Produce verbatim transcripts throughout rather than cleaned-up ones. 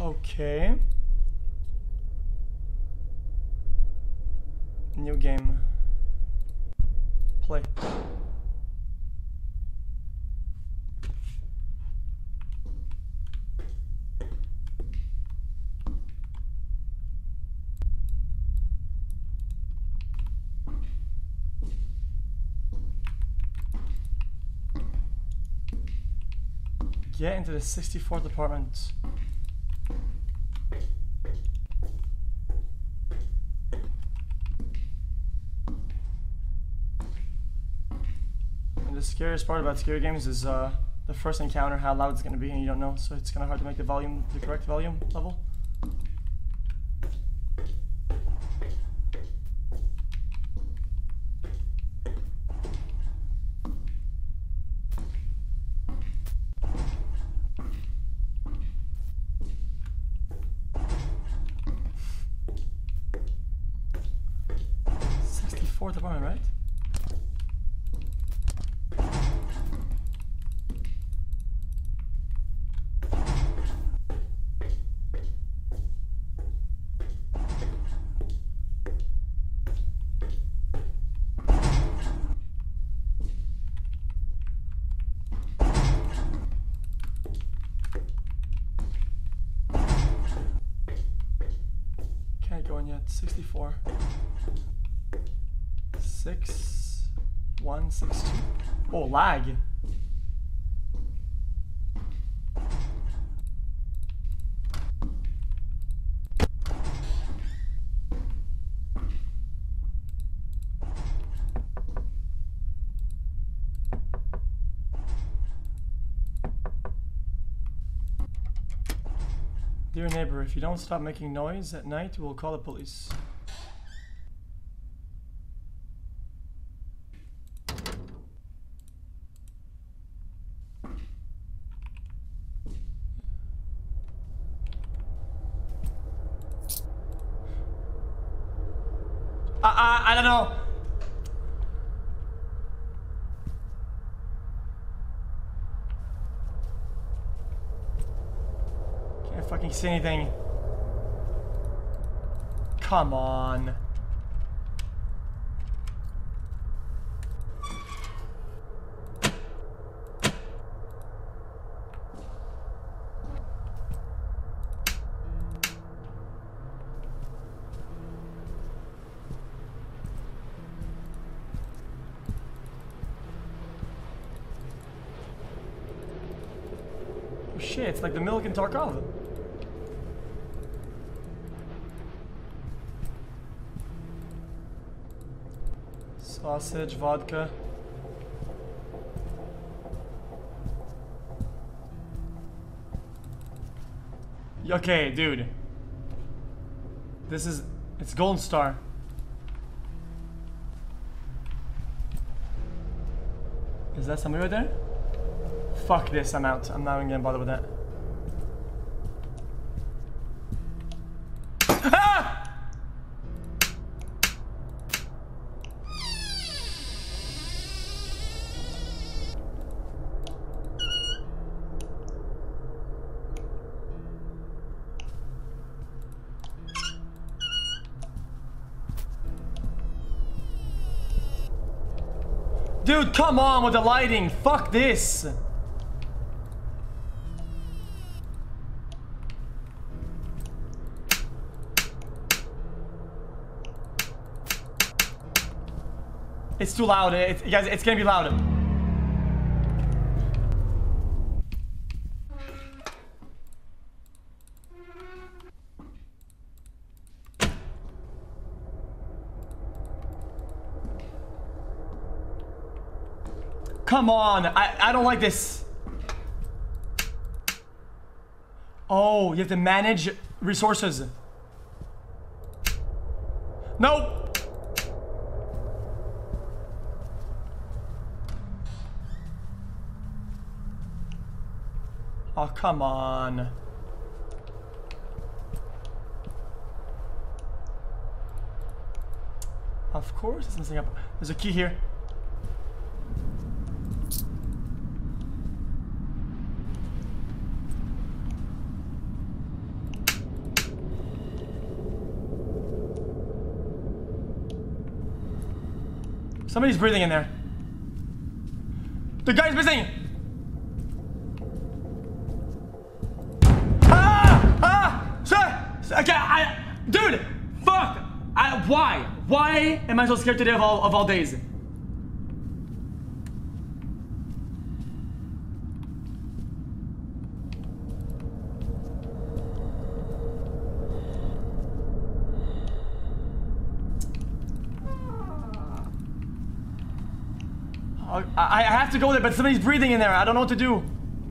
Okay. New game. Play. Get into the sixty-fourth apartment. And the scariest part about scary games is uh, the first encounter, how loud it's going to be, and you don't know, so it's kind of hard to make the volume, the correct volume level. sixty-fourth apartment, right? Can't go in yet. sixty-four. Six, one, six, two. Oh, lag. Dear neighbor, if you don't stop making noise at night, we'll call the police. I, I, I don't know. Can't fucking see anything. Come on. Shit, it's like the milk in Tarkov. Sausage, vodka. Okay, dude. This is... It's Golden Star. Is that somebody right there? Fuck this, I'm out. I'm not even gonna bother with that. Ah! Dude, come on with the lighting. Fuck this. It's too loud. It's, guys, it's gonna be loud. Come on. I, I don't like this. Oh, you have to manage resources. Nope. Oh, come on. Of course it's messing up. There's a key here. Somebody's breathing in there. The guy's missing! Ah! Ah! Sir! Okay, I... Dude! Fuck! I, why? Why am I so scared today of all, of all days? I, I have to go there, but somebody's breathing in there. I don't know what to do.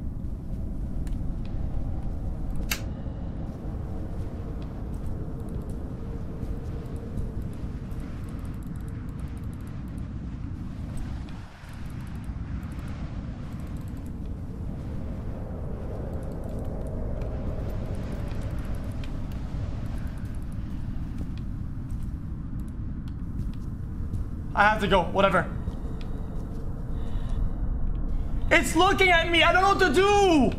I have to go. Whatever. It's looking at me. I don't know what to do.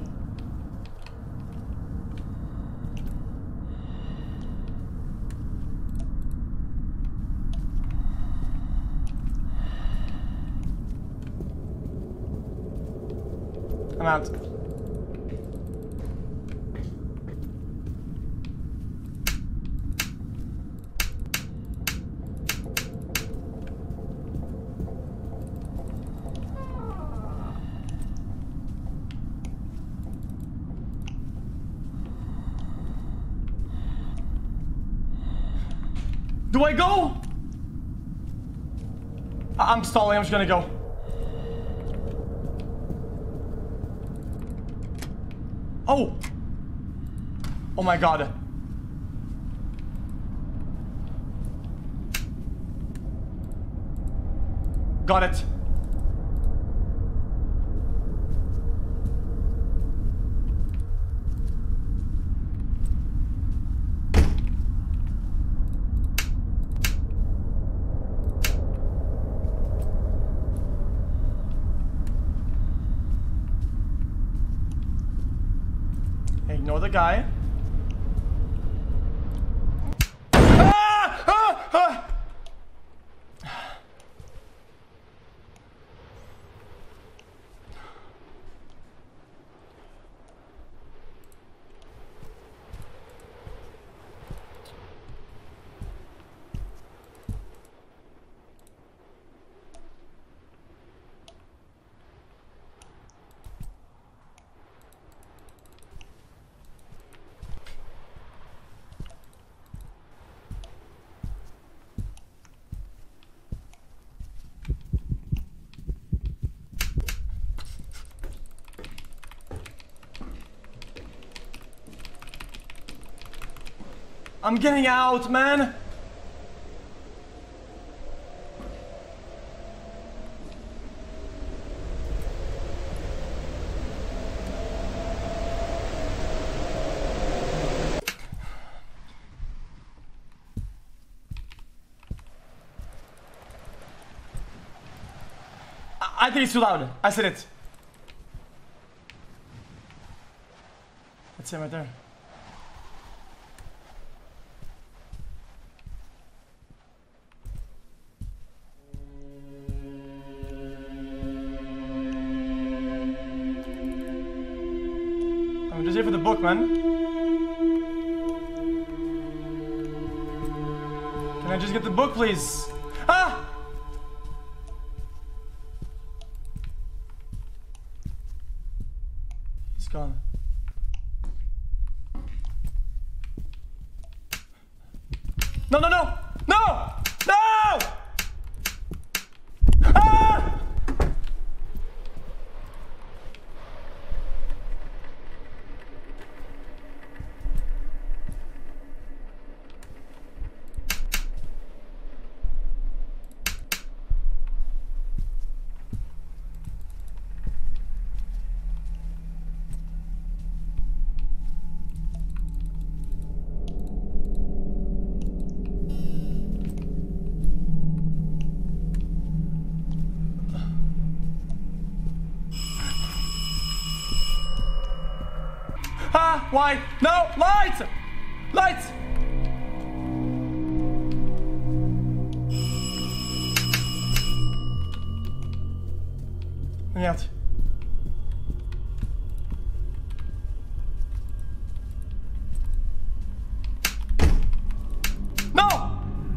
I'm out. Do I go? I I'm stalling. I'm just gonna go. Oh! Oh my god. Got it. Ignore the guy. Ah! Ah! Ah! I'm getting out, man. I, I think it's too loud. I said it. That's him right there. I'm just here for the book, man. Can I just get the book, please? Ah! He's gone. No, no, no! No! No! Ah! Ah, why? No, lights! Lights! me out. No!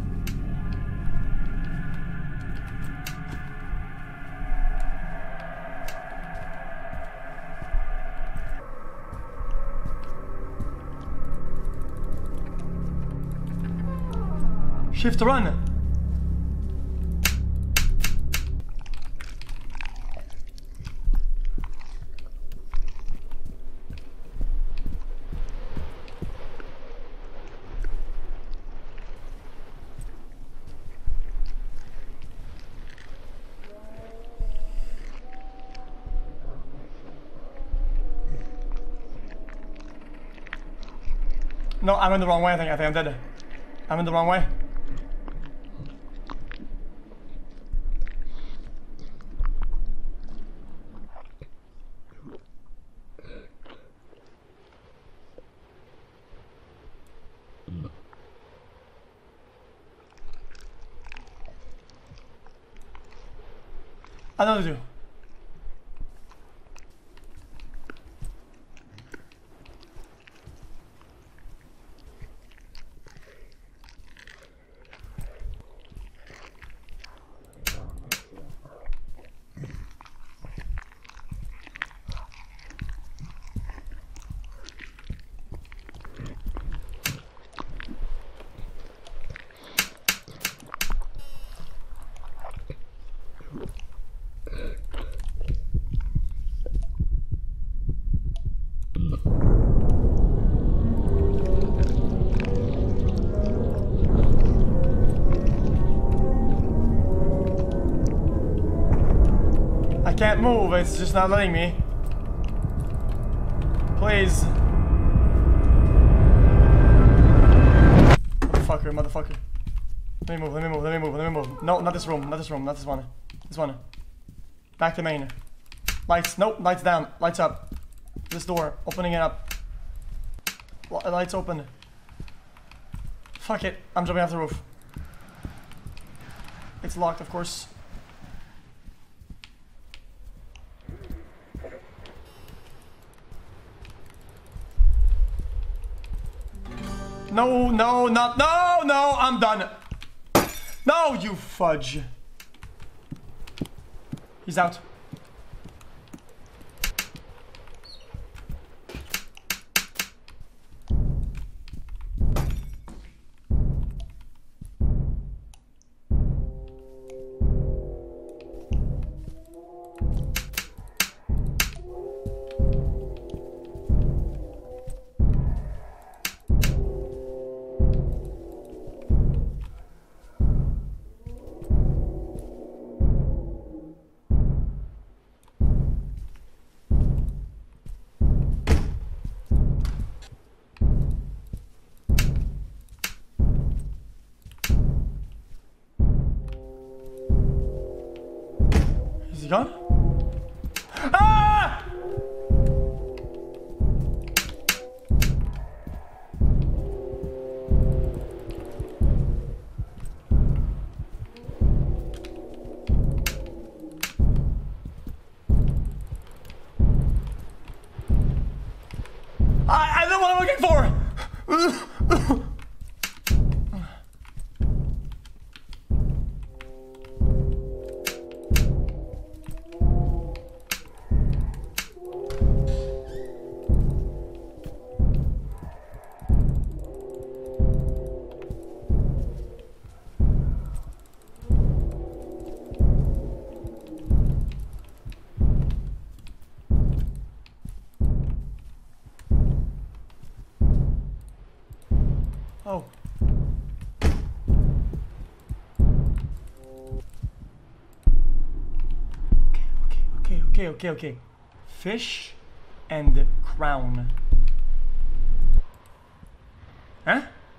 Shift to run. No, I'm in the wrong way, I think. I think I'm dead. I'm in the wrong way. Another two. I can't move, it's just not letting me. Please. Motherfucker, motherfucker. Let me move, let me move, let me move, let me move. No, not this room, not this room, not this one. This one. Back to main. Lights, nope, lights down, lights up. This door, opening it up. Lights open. Fuck it, I'm jumping off the roof. It's locked, of course. No, no, not, no, no, I'm done. No, you fudge. He's out. Is he gone? Ah! I, I know what I'm looking for! Oh. Okay, okay, okay, okay, okay. Fish and crown. Huh?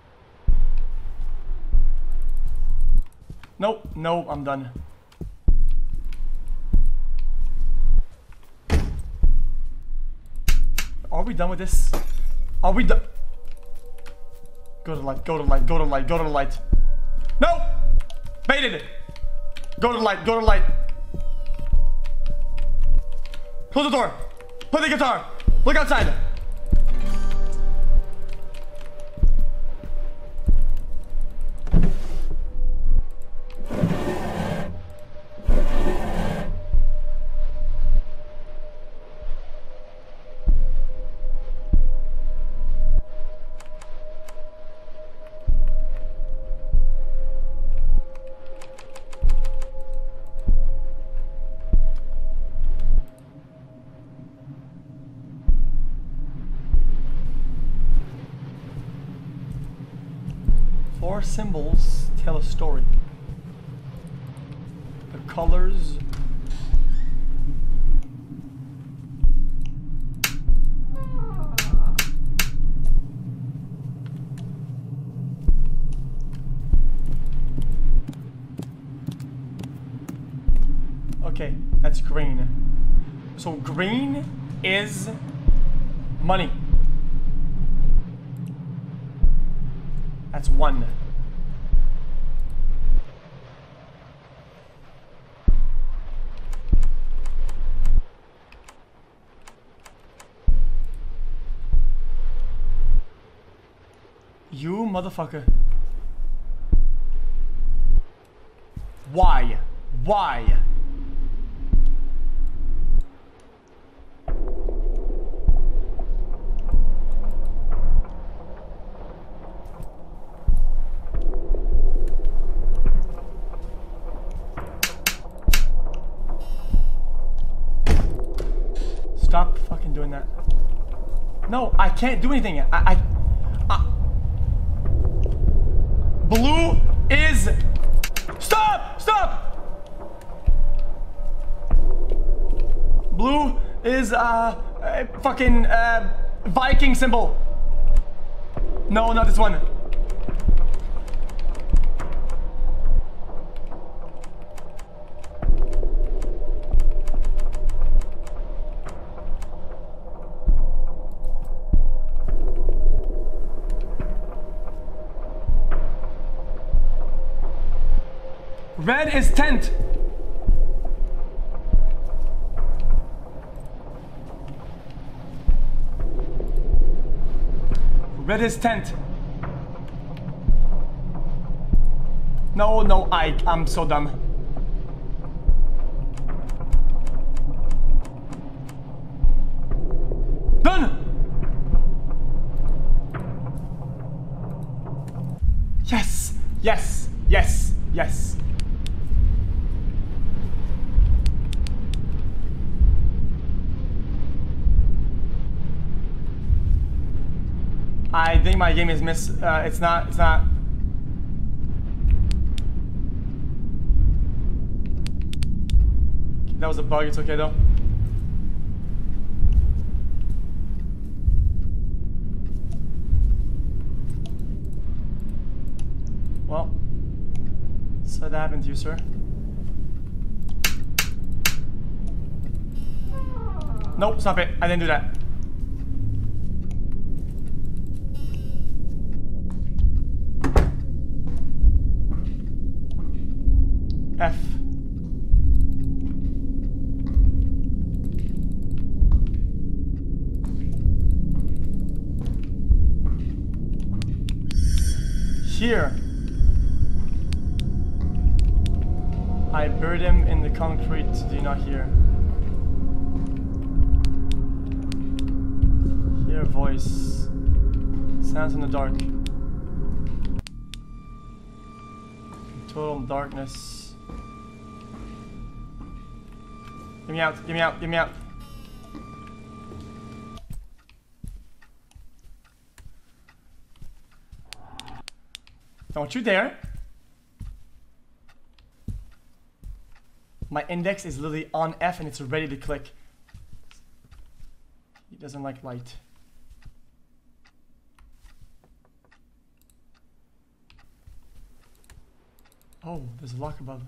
Nope, no, I'm done. Are we done with this? Are we done? Go to the light, go to the light, go to the light, go to the light. No! Baited it! Go to the light, go to the light. Close the door. Play the guitar. Look outside. Four symbols tell a story. The colors. Okay, that's green. So green is money. That's one. You motherfucker. Why? Why? Stop fucking doing that. No, I can't do anything. I, I, I Blue is... Stop! Stop! Blue is, uh, a fucking, uh, Viking symbol. No, not this one. Red is tent. Red is tent. No, no, I, I'm so dumb. Done! Yes, yes, yes, yes. I think my game is miss. Uh, it's not. It's not. That was a bug. It's okay though. Well, so that happened to you, sir. Nope. Stop it. I didn't do that. F. Here. I buried him in the concrete. Do you not hear? Hear voice. Sounds in the dark. Total darkness. Get me out, get me out, get me out. Don't you dare. My index is literally on F and it's ready to click. He doesn't like light. Oh, there's a lock above.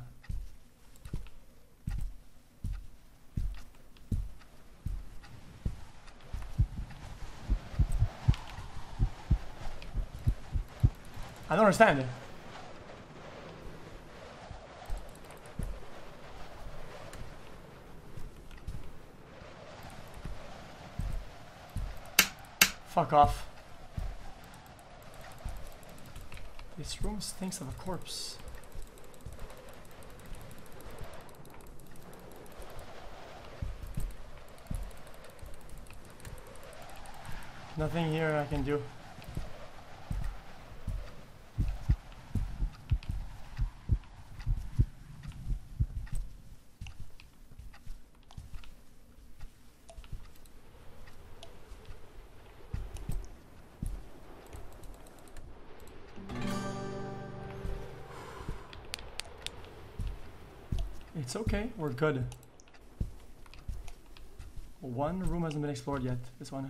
I don't understand it. fuck off. This room stinks of a corpse. Nothing here I can do. It's okay, we're good. One room hasn't been explored yet. This one.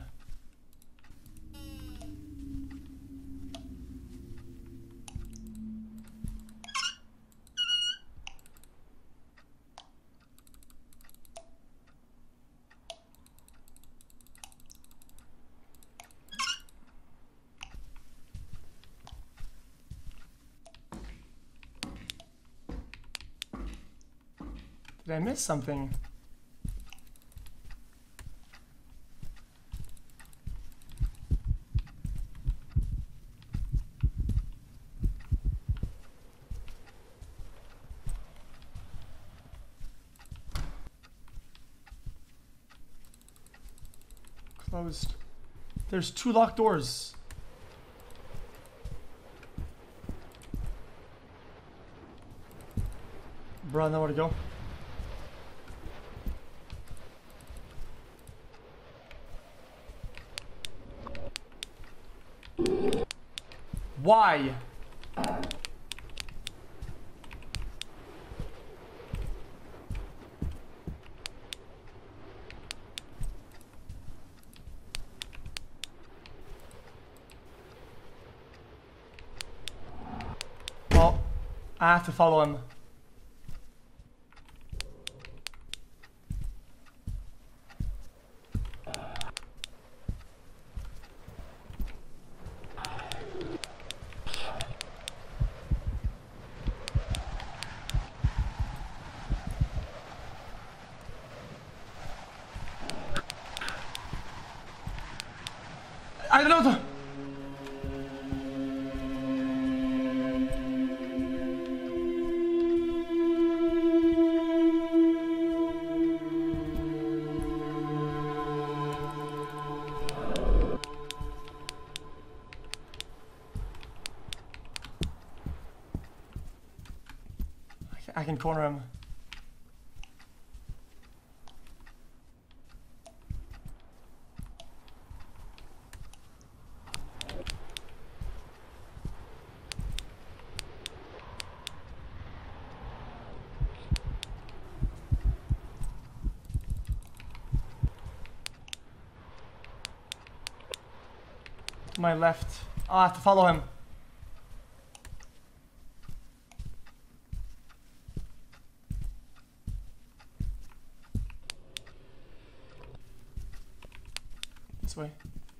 Did I miss something? Closed. There's two locked doors. Bro, I know where to go. Why? Well, I have to follow him. I don't know. I can corner him. To my left. I'll have to follow him. This way.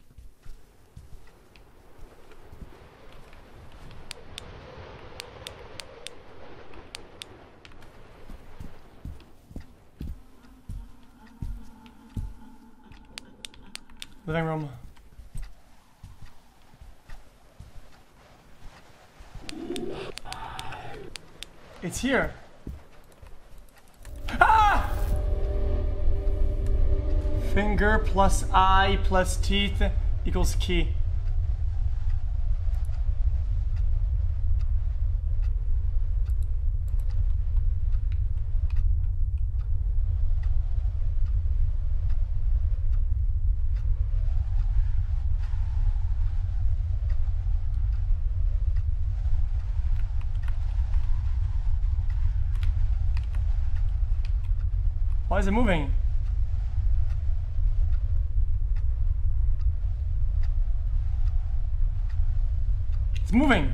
Living room. It's here. Ah! Finger plus eye plus teeth equals key. Why is it moving? It's moving.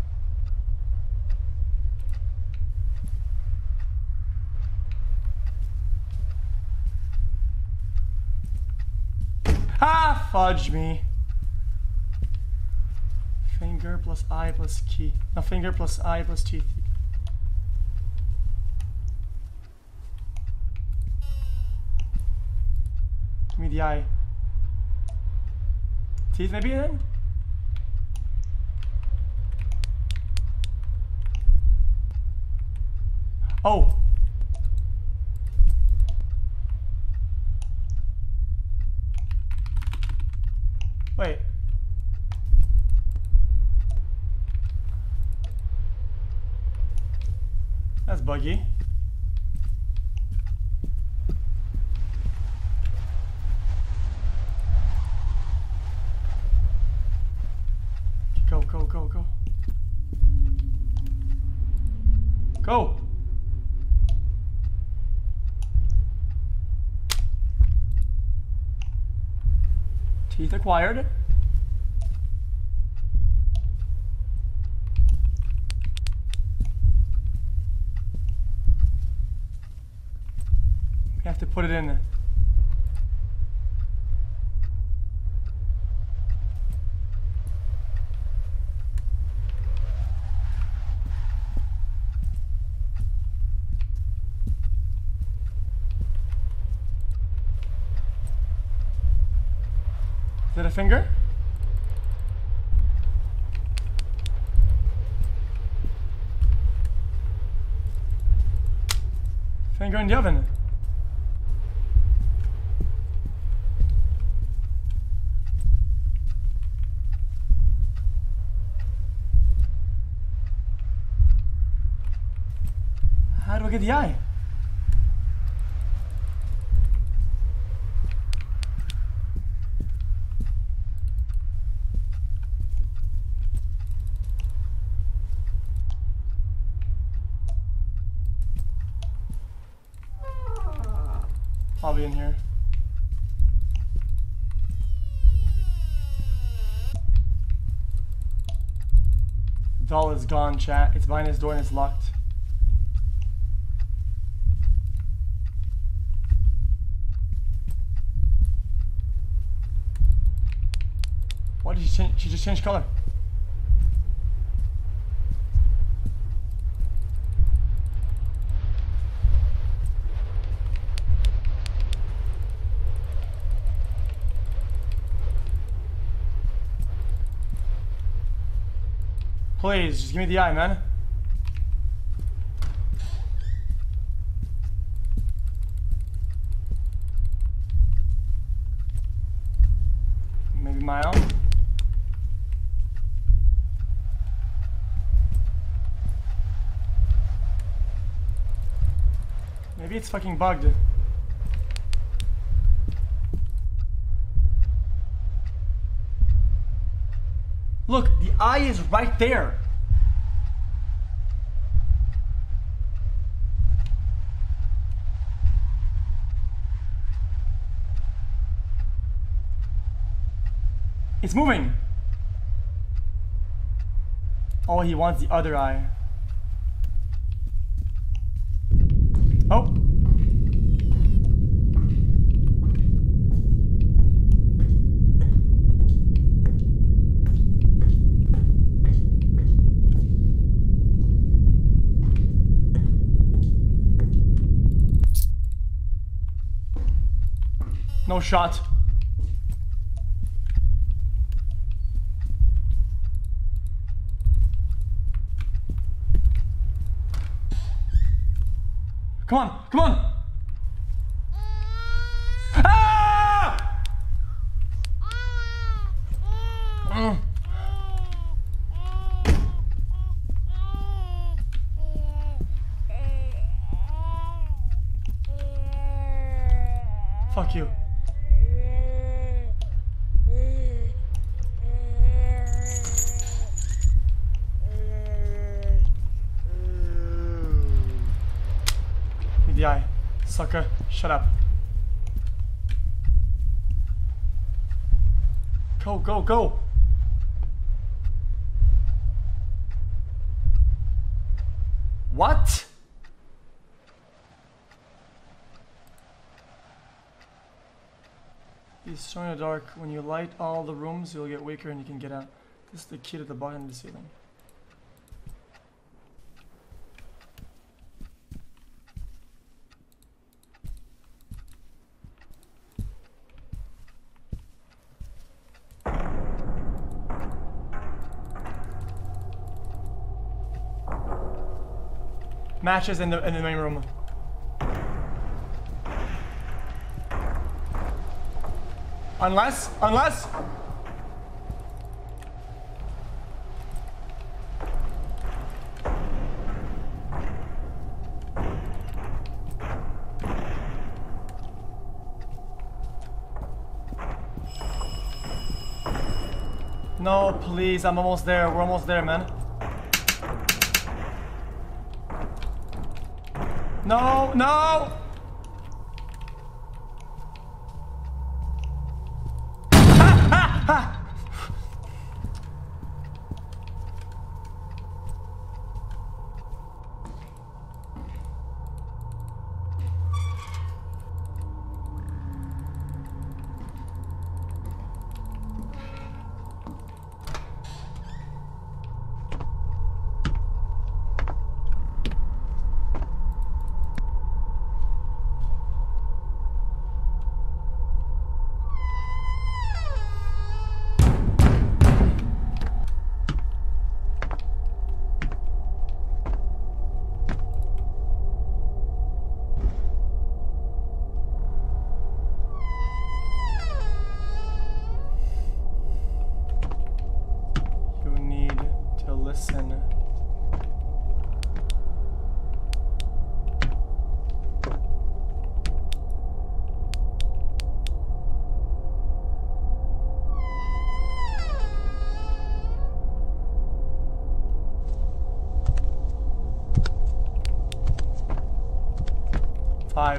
Ah, fudge me. Finger plus eye plus key. No, finger plus eye plus teeth. Give me the eye. Teeth maybe then? Oh! Wait. That's buggy. Go, go, go, go. Go! Teeth acquired. We have to put it in. Is that a finger? Finger in the oven. How do I get the eye? Probably in here. Doll is gone, chat. It's behind his door and it's locked. Why did she change? She just changed color. Please, just give me the eye, man. Maybe my own. Maybe it's fucking bugged. Look, the eye is right there. It's moving. Oh, he wants the other eye. Oh. No shot. Come on, come on! Ah! Mm. Fuck you. The eye. Sucker. Shut up. Go, go, go! What? It's so in the dark. When you light all the rooms, you'll get weaker and you can get out. This is the key to the bottom of the ceiling. Matches in the in the main room. Unless, unless. No, please, I'm almost there. We're almost there, man. No, no! Ha, ha, ha. Listen. Five.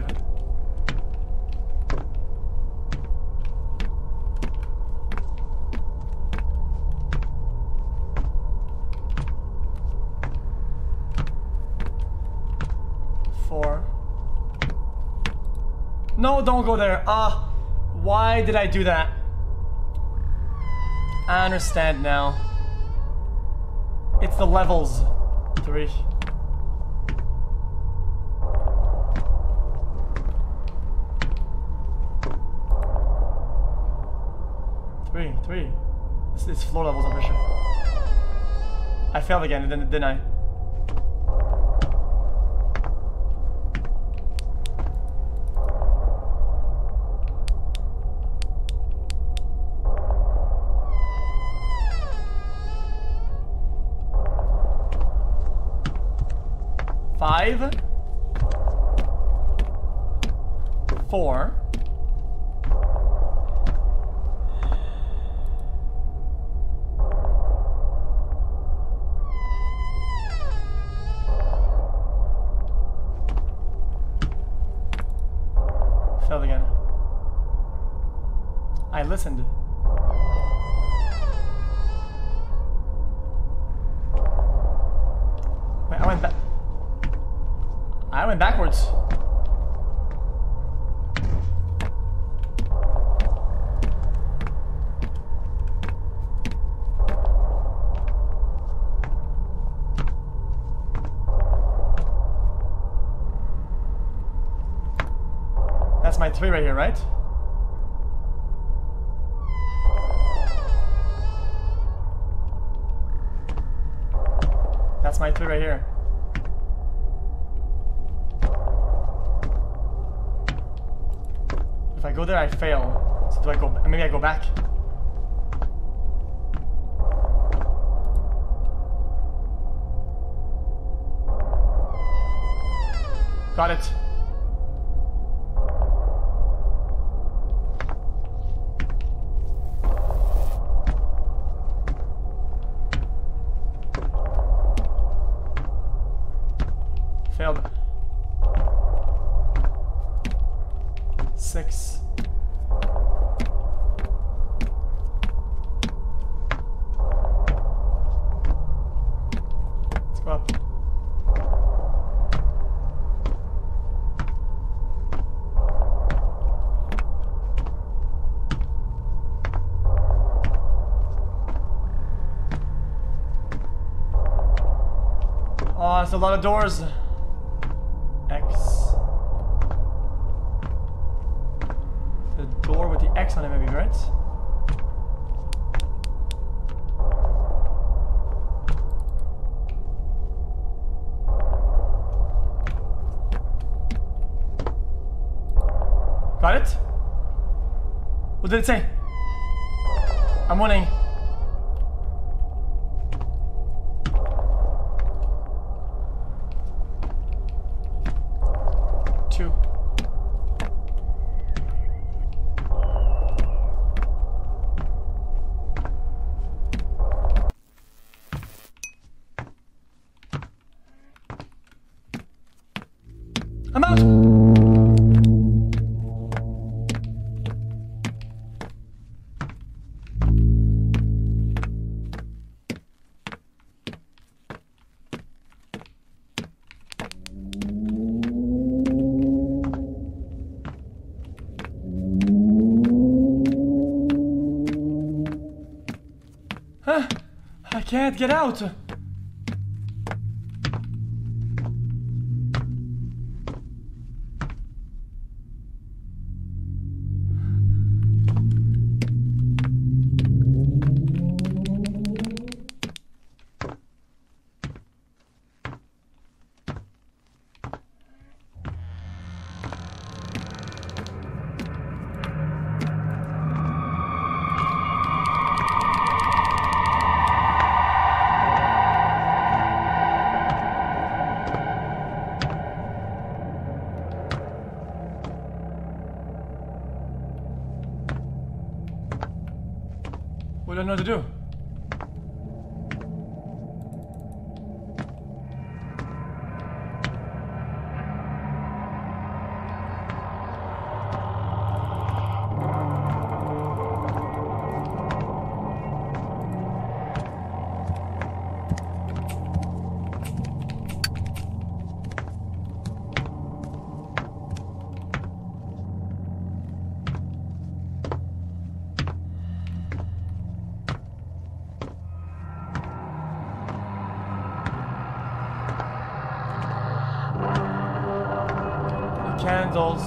No, don't go there. Ah, uh, why did I do that? I understand now. It's the levels. Three. Three, three. This is floor levels, I'm pretty sure. I failed again, didn't, didn't I? Five, four, failed again. I listened. Wait, I went back. I went backwards. That's my three right here, right? That's my three right here. If I go there, I fail. So do I go? Maybe I go back. Got it. Failed. Six. Let's go up. Oh, there's a lot of doors. X. The door with the X on it, maybe, right? What? What did it say? I'm winning. Two. I'm out. Huh? I can't get out. What do I know to do? Candles.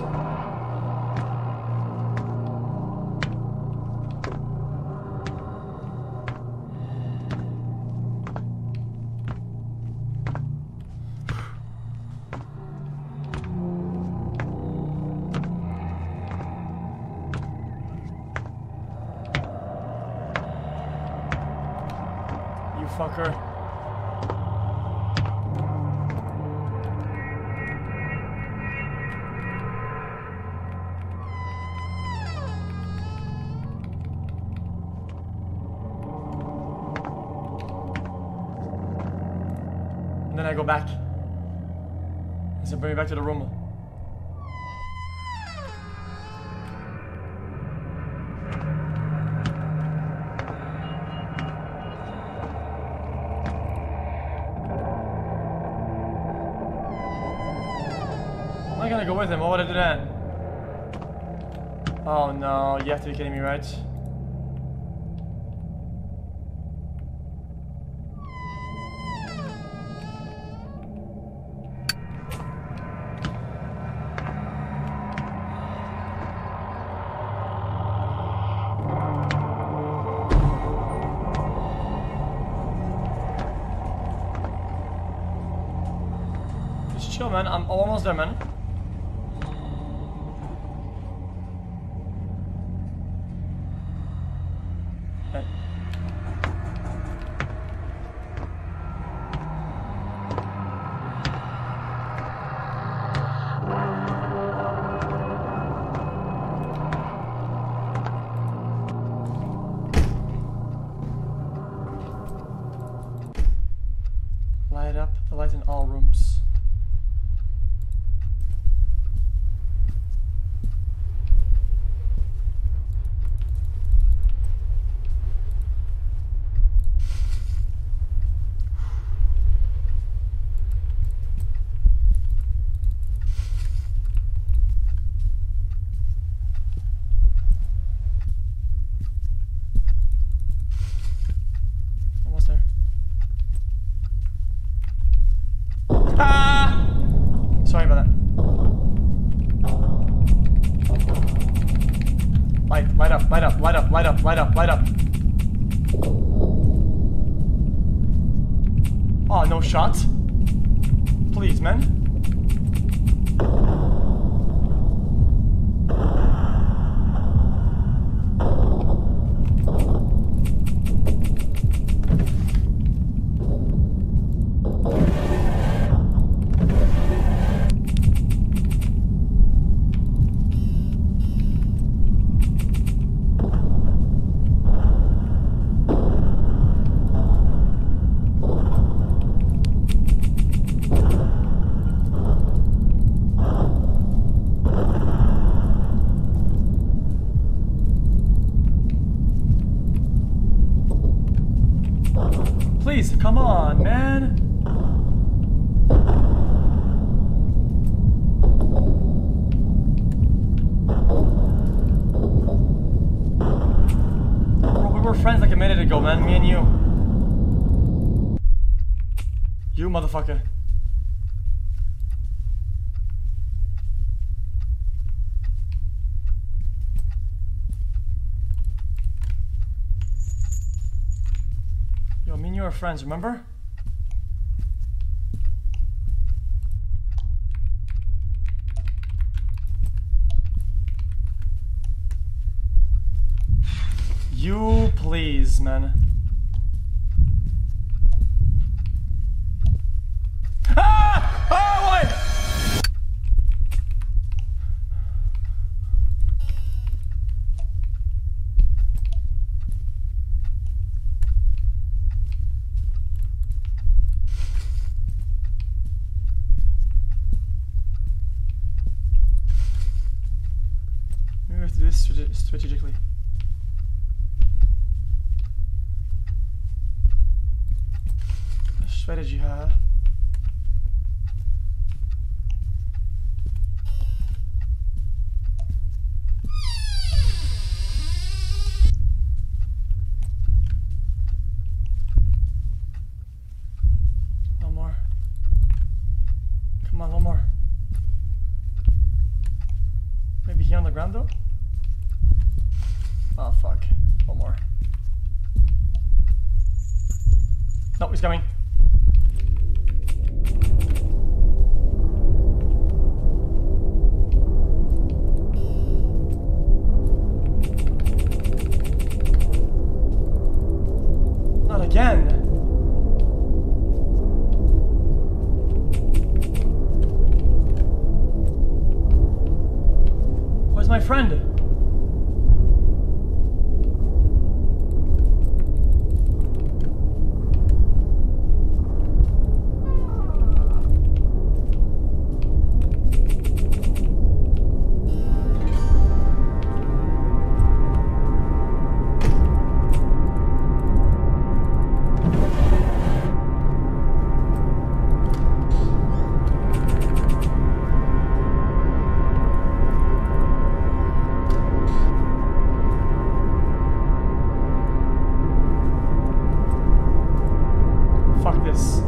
You fucker. And then I go back. So bring me back to the room. I'm not gonna go with him. Why would I do that? Oh no, you have to be kidding me, right? Chill, man. I'm almost there, man. Okay. Light up the light in all rooms. Almost there. Ah! Sorry about that. Light, light up, light up, light up, light up, light up, light up. Oh, no shot. Please, man. Please, come on, man. Bro, we were friends like a minute ago, man. Me and you. You motherfucker. Yo, me and you are friends, remember? You please, man. Ah! Oh, wait! Maybe we have to do this strate- strategically. Strategy, huh? One more. Come on, one more. Maybe here on the ground though? Oh fuck. One more. No, he's coming. Not again. Where's my friend? Fuck this.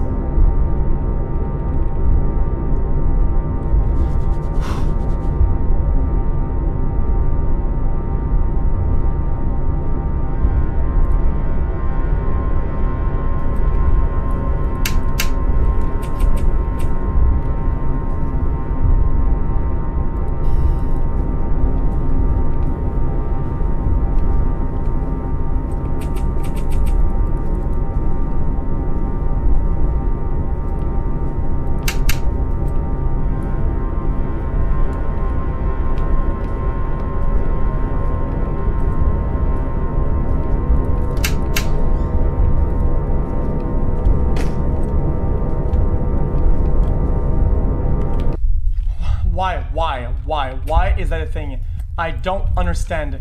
Why, why, why, why is that a thing? I don't understand.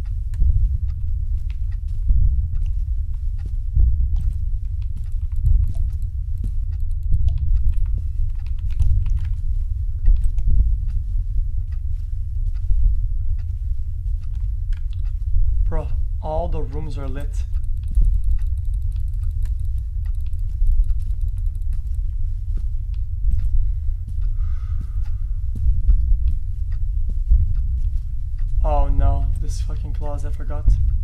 Bro, all the rooms are lit. Oh no, this fucking clause, I forgot.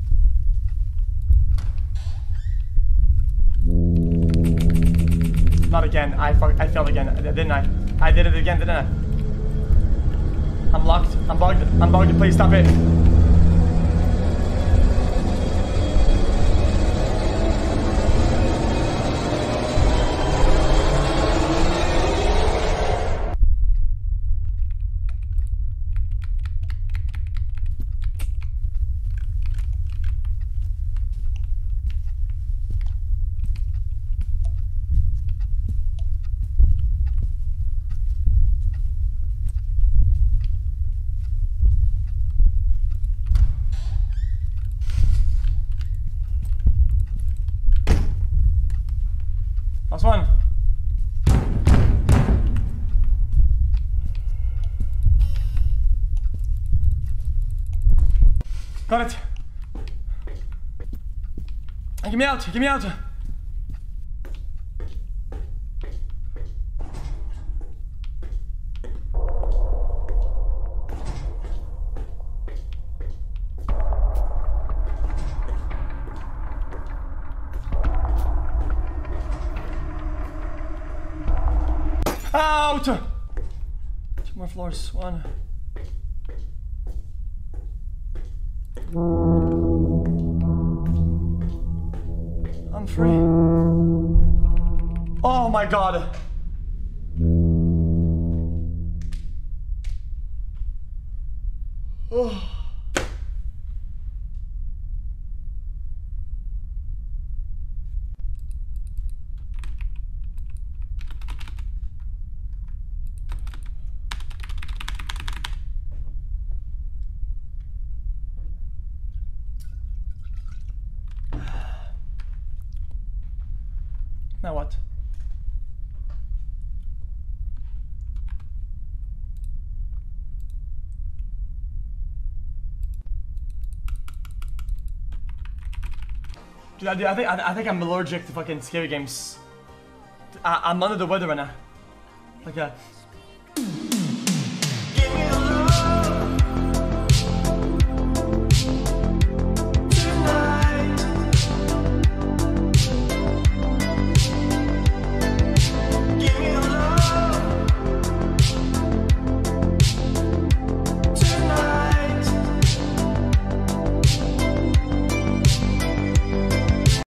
Not again, I fuck, I failed again, didn't I? I did it again, didn't I? I'm locked, I'm bugged, I'm bugged, please stop it. Last one. Got it. Get me out, get me out. Out! Two more floors. One. I'm free. Oh my god. Oh. Now what? Dude, I, I think I, I think I'm allergic to fucking scary games. I, I'm under the weather right now. Like a.